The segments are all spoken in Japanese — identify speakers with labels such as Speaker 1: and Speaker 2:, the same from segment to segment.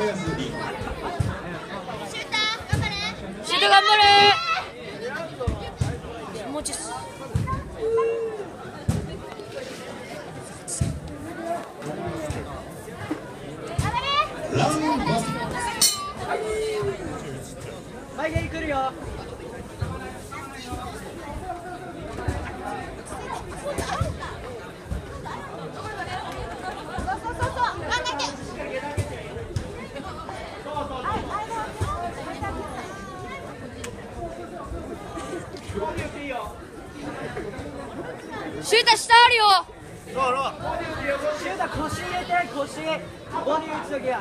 Speaker 1: 安リード。
Speaker 2: シュート頑張れ。気持ちっす。
Speaker 1: ラウンド1。
Speaker 3: 前蹴り来るよ。
Speaker 2: シュータ下あるよ。
Speaker 3: シュータ腰入れて、腰。ボディ打つときや。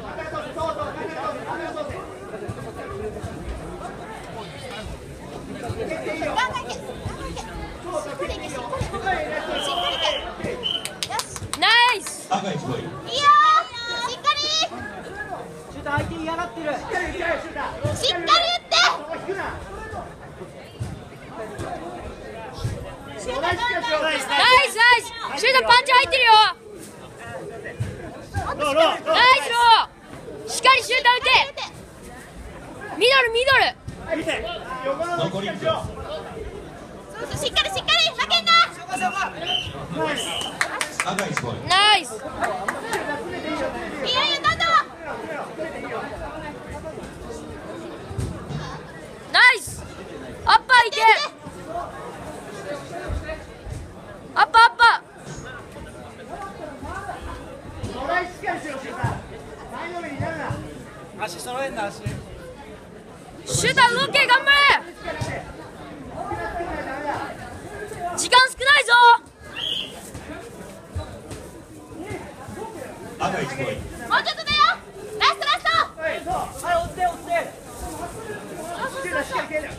Speaker 2: ナイス。
Speaker 1: 赤1ポイント。
Speaker 2: いいよ。しっかり。
Speaker 3: シュータ相手嫌がってる。
Speaker 2: しっかり打って。ナイスナイス。シュータパンチ入ってるよ。ナイスロー。しっかりシュータ打て。ミドル。
Speaker 1: 残り1分。
Speaker 2: しっかり負けんな。
Speaker 1: 赤1ポイント。
Speaker 2: ナイス。いいよどんどん。ナイス。アッパーいけ。アッパー。
Speaker 3: 足揃えんな、足。
Speaker 2: シューター動け、頑張れ。時間少ないぞ。
Speaker 1: 赤1ポイント。
Speaker 2: もうちょっとだよ。ラスト。
Speaker 3: はい、追って。しっかり蹴って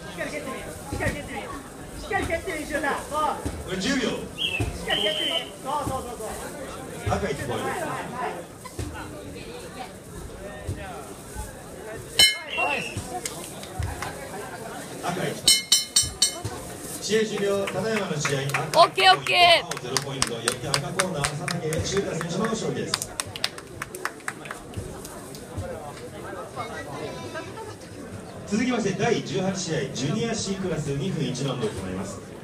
Speaker 3: み、シューター。そう。
Speaker 1: これ10秒。
Speaker 3: しっかり蹴ってみ。そう。
Speaker 1: 赤1ポイント。赤1。試合終了。ただいまの試合。
Speaker 2: オッケー。
Speaker 1: 青0ポイント。よって赤コーナー佐竹修太選手の勝利です。続きまして第18試合ジュニア C クラス2分1ラウンドを行います。